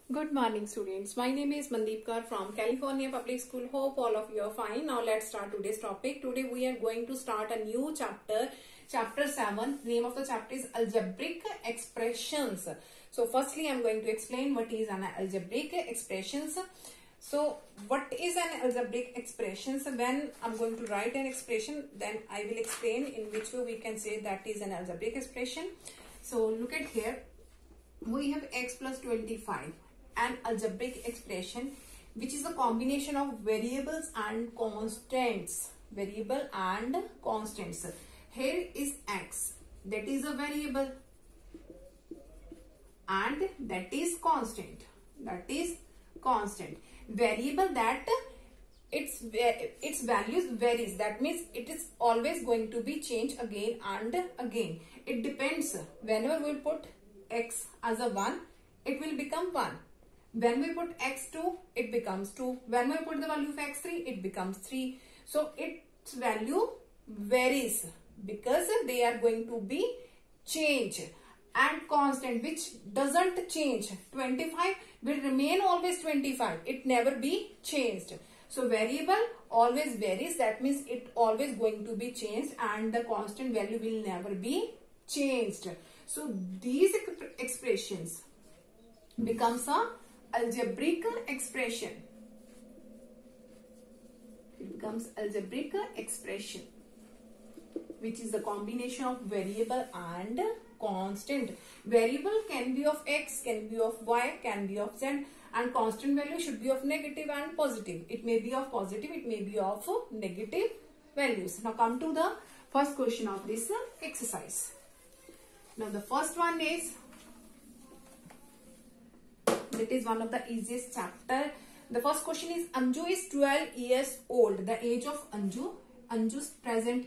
Good morning, students. My name is Mandeep Kar from California Public School. Hope all of you are fine. Now let's start today's topic. Today we are going to start a new chapter, chapter 7. The name of the chapter is Algebraic Expressions. So firstly, I'm going to explain what is an algebraic expressions. So what is an algebraic expressions? When I'm going to write an expression, then I will explain in which way we can say that is an algebraic expression. So look at here. We have x plus 25. An algebraic expression which is a combination of variables and constants. Variable and constants. Here is x, that is a variable, and that is constant. That is constant. Variable that its values varies. That means it is always going to be changed again and again. It depends. Whenever we put x as a 1, it will become 1. When we put x2, it becomes 2. When we put the value of x3, it becomes 3. So its value varies because they are going to be changed. And constant which doesn't change. 25 will remain always 25. It never be changed. So variable always varies. That means it always going to be changed, and the constant value will never be changed. So these expressions becomes a algebraic expression. It becomes algebraic expression, which is a combination of variable and constant. Variable can be of x, can be of y, can be of z, and constant value should be of negative and positive. It may be of positive, it may be of negative values. Now come to the first question of this exercise. Now the first one is, it is one of the easiest chapter. The first question is, Anju is 12 years old. The age of Anju, Anju's present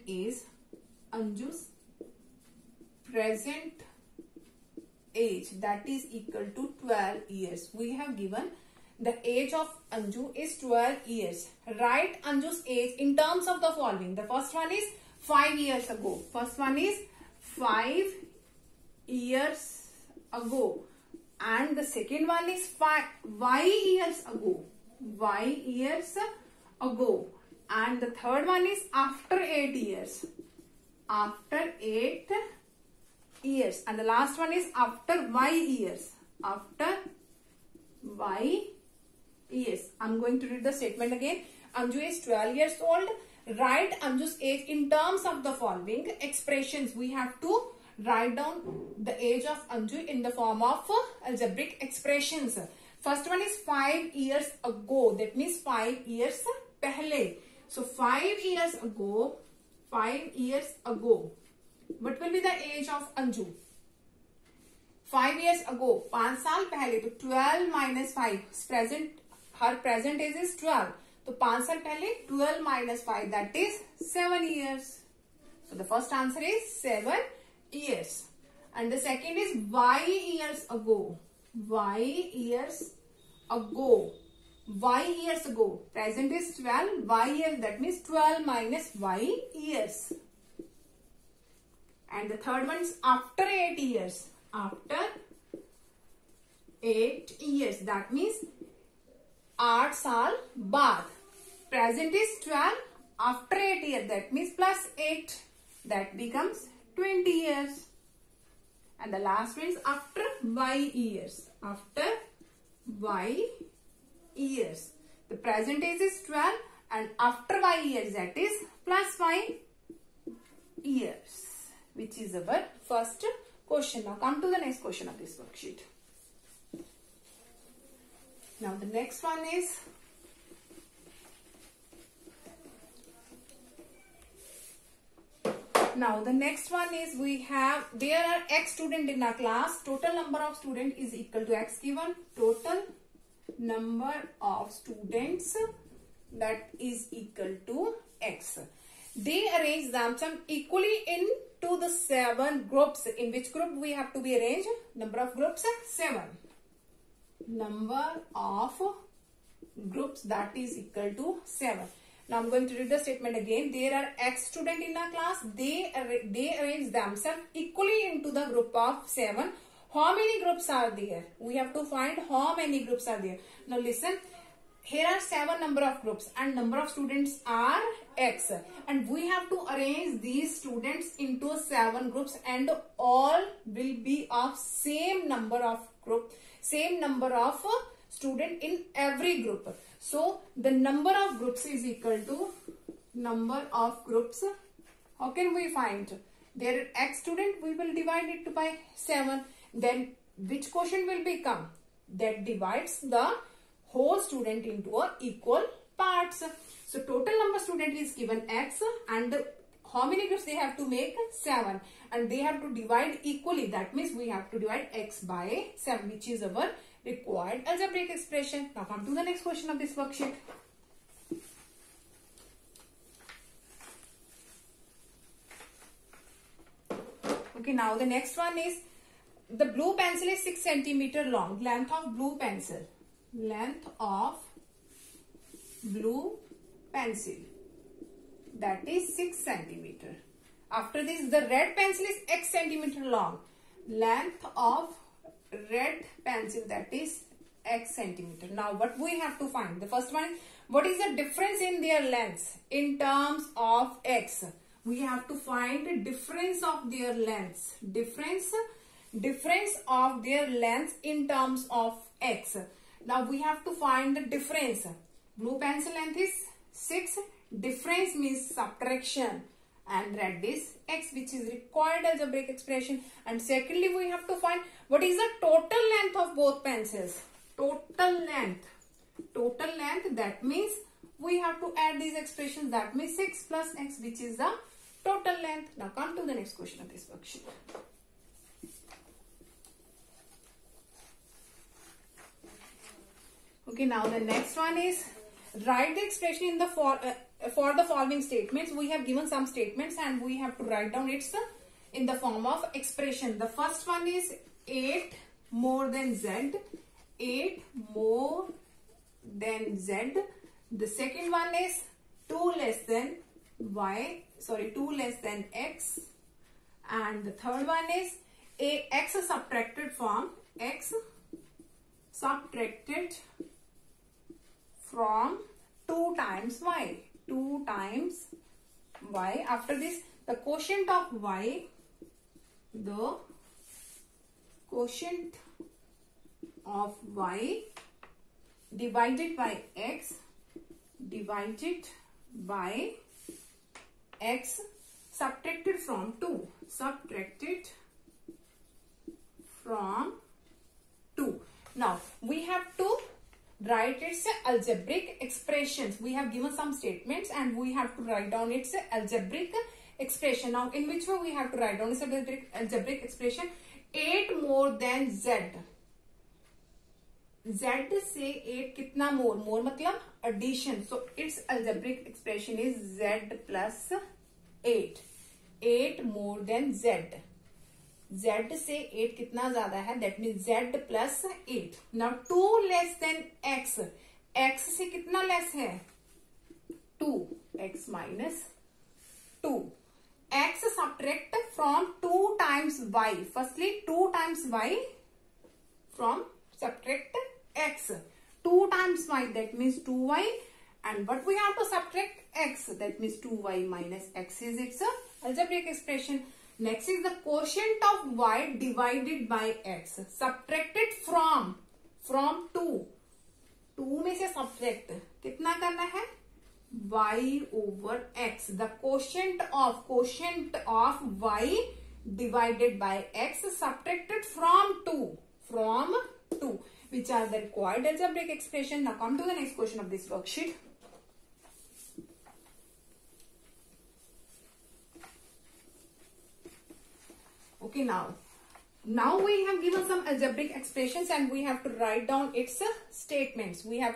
age, that is equal to 12 years. We have given the age of Anju is 12 years. Write Anju's age in terms of the following. The first one is 5 years ago. First one is 5 years ago. And the second one is y years ago. Y years ago. And the third one is after 8 years. After 8 years. And the last one is after y years. After y years. I'm going to read the statement again. Anju is 12 years old. Write Anju's age in terms of the following expressions. We have to write down the age of Anju in the form of algebraic expressions. First one is 5 years ago. That means 5 years pehle. So 5 years ago. 5 years ago. What will be the age of Anju? 5 years ago. 5 साल पहले. तो 12 minus 5. Present. Her present age is 12. तो 5 साल पहले 12 minus 5. That is 7 years. So the first answer is 7 years. And the second is y years ago. Y years ago. Y years ago. Present is 12. Y years, that means 12 minus y years. And the third one is after 8 years. After 8 years. That means 8 साल बाद. Present is 12. After 8 years. That means plus 8. That becomes 20 years. And the last one is after y years. After y years. The present age is 12, and after y years, that is plus y years, which is our first question. Now come to the next question of this worksheet. Now the next one is, we have, there are x students in our class. Total number of students is equal to x given. Total number of students, that is equal to x. They arrange themselves equally into the 7 groups. In which group we have to be arranged? Number of groups 7. Number of groups, that is equal to 7. Now I'm going to read the statement again. There are x students in our class. They arrange themselves equally into the group of 7 How many groups are there? We have to find how many groups are there. Now listen, here are 7 number of groups and number of students are X, and we have to arrange these students into 7 groups and all will be of same number of group, same number of student in every group. So the number of groups is equal to number of groups. How can we find? There are X student, we will divide it by 7. Then which quotient will become? That divides the whole student into a equal parts. So total number student is given X and how many groups they have to make? 7, and they have to divide equally. That means we have to divide X by 7, which is our required algebraic expression. Now come to the next question of this worksheet. Okay, now the next one is the blue pencil is 6 centimeter long. Length of blue pencil. Length of blue pencil, that is 6 centimeter. After this, the red pencil is X centimeter long. Length of red pencil, that is X centimeter. Now what we have to find? The first one, what is the difference in their lengths in terms of X? We have to find the difference of their lengths. Difference of their lengths in terms of X. Now we have to find the difference. Blue pencil length is 6. Difference means subtraction. And red is X, which is required algebraic expression. And secondly, we have to find what is the total length of both pencils. Total length. That means we have to add these expressions. That means 6 plus X, which is the total length. Now come to the next question of this worksheet. Okay, now the next one is write the expression in the for the following statements. We have given some statements and we have to write down it in the form of expression. The first one is 8 more than Z. 8 more than Z. The second one is 2 less than X. And the third one is X subtracted from 2 times Y. 2 times Y. After this, the quotient of Y. The quotient of Y divided by X. Divided by X subtracted from 2. Subtracted from 2. Now, we have to write its algebraic expressions. We have given some statements and we have to write down its algebraic expression. Now, in which way we have to write down its algebraic expression? 8 more than Z. Z से 8 कितना more? More मतलब addition. So, its algebraic expression is Z plus 8. 8 more than Z. Z से 8 कितना ज्यादा है? That means Z plus 8. Now 2 less than X. X से कितना less है? 2. X minus 2. X subtract from 2 times Y. Firstly 2 times Y from subtract X. 2 times Y, that means 2Y. And what we have to subtract? X. That means 2Y minus X is its algebraic expression. Next is the quotient of Y divided by X. Subtracted from 2. 2 में से subtract कितना करना है? Y over X. The quotient of Y divided by X subtracted from 2. Which are the required algebraic expression. Now come to the next question of this worksheet. Okay, now we have given some algebraic expressions and we have to write down its statements. Here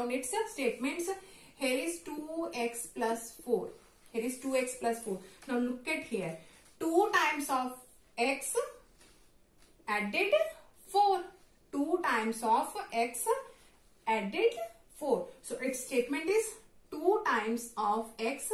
is 2x plus 4. Now look at here. 2 times of x added 4. 2 times of x added 4. So its statement is 2 times of x.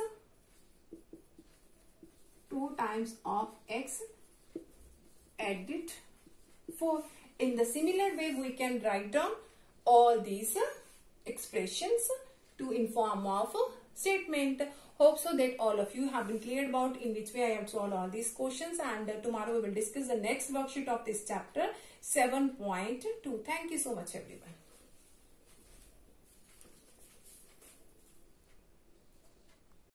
2 times of x added 4. In the similar way, we can write down all these expressions to inform of statement. Hope so that all of you have been clear about in which way I have solved all these questions, and tomorrow we will discuss the next worksheet of this chapter 7.2. Thank you so much everyone.